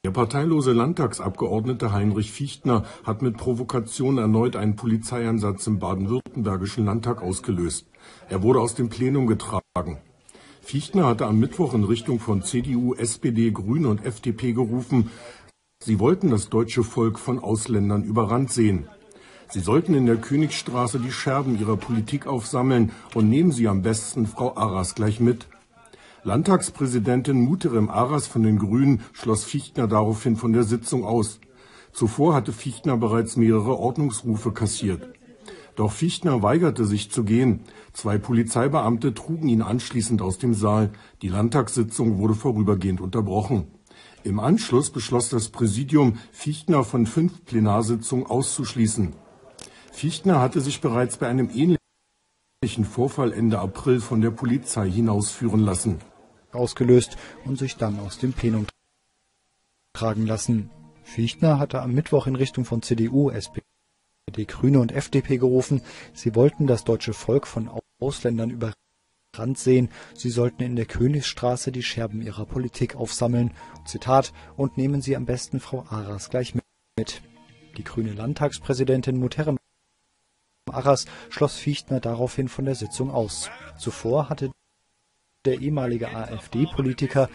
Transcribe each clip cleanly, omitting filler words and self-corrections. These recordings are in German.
Der parteilose Landtagsabgeordnete Heinrich Fichtner hat mit Provokation erneut einen Polizeieinsatz im baden-württembergischen Landtag ausgelöst. Er wurde aus dem Plenum getragen. Fichtner hatte am Mittwoch in Richtung von CDU, SPD, Grüne und FDP gerufen, sie wollten das deutsche Volk von Ausländern überrannt sehen. Sie sollten in der Königstraße die Scherben ihrer Politik aufsammeln und nehmen Sie am besten Frau Arras gleich mit. Landtagspräsidentin Muhterem Aras von den Grünen schloss Fichtner daraufhin von der Sitzung aus. Zuvor hatte Fichtner bereits mehrere Ordnungsrufe kassiert. Doch Fichtner weigerte sich zu gehen. 2 Polizeibeamte trugen ihn anschließend aus dem Saal. Die Landtagssitzung wurde vorübergehend unterbrochen. Im Anschluss beschloss das Präsidium, Fichtner von 5 Plenarsitzungen auszuschließen. Fichtner hatte sich bereits bei einem ähnlichen Vorfall Ende April von der Polizei hinausführen lassen. Ausgelöst und sich dann aus dem Plenum tragen lassen. Fichtner hatte am Mittwoch in Richtung von CDU, SPD, Grüne und FDP gerufen, sie wollten das deutsche Volk von Ausländern überrannt sehen, sie sollten in der Königstraße die Scherben ihrer Politik aufsammeln, Zitat, und nehmen Sie am besten Frau Arras gleich mit. Die grüne Landtagspräsidentin Muhterem Aras schloss Fichtner daraufhin von der Sitzung aus. Zuvor hatte der ehemalige AfD-Politiker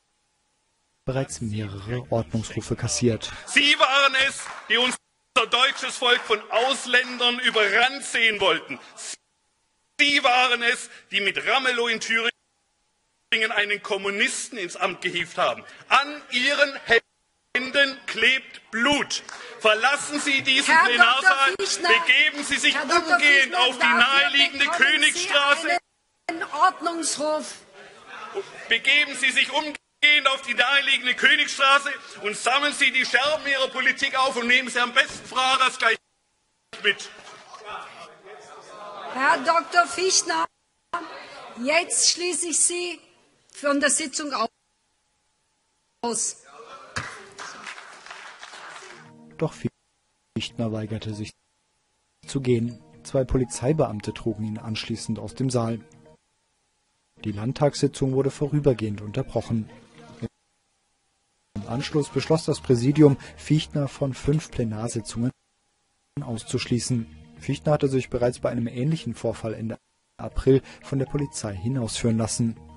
bereits mehrere Ordnungsrufe kassiert. Sie waren es, die unser deutsches Volk von Ausländern überrannt sehen wollten. Sie waren es, die mit Ramelow in Thüringen einen Kommunisten ins Amt gehievt haben. An Ihren Händen klebt Blut. Verlassen Sie diesen Plenarsaal, begeben Sie sich umgehend auf die naheliegende Königstraße. Ordnungsruf. Begeben Sie sich umgehend auf die naheliegende Königstraße und sammeln Sie die Scherben Ihrer Politik auf und nehmen Sie am besten Frau Arras gleich mit. Herr Dr. Fichtner, jetzt schließe ich Sie von der Sitzung aus. Doch Fichtner weigerte sich zu gehen. 2 Polizeibeamte trugen ihn anschließend aus dem Saal. Die Landtagssitzung wurde vorübergehend unterbrochen. Im Anschluss beschloss das Präsidium, Fichtner von 5 Plenarsitzungen auszuschließen. Fichtner hatte sich bereits bei einem ähnlichen Vorfall Ende April von der Polizei hinausführen lassen.